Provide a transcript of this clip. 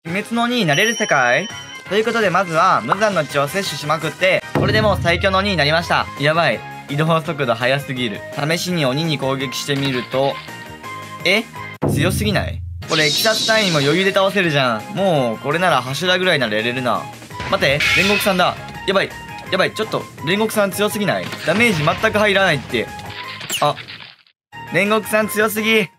鬼滅の鬼になれる世界ということで、まずは無残の血を摂取しまくって、これでもう最強の鬼になりました。やばい。移動速度速すぎる。試しに鬼に攻撃してみると、強すぎない？これ、鬼殺隊員も余裕で倒せるじゃん。もう、これなら柱ぐらいならやれるな。待って、煉獄さんだ。やばい。やばい、ちょっと、煉獄さん強すぎない？ダメージ全く入らないって。あ、煉獄さん強すぎ。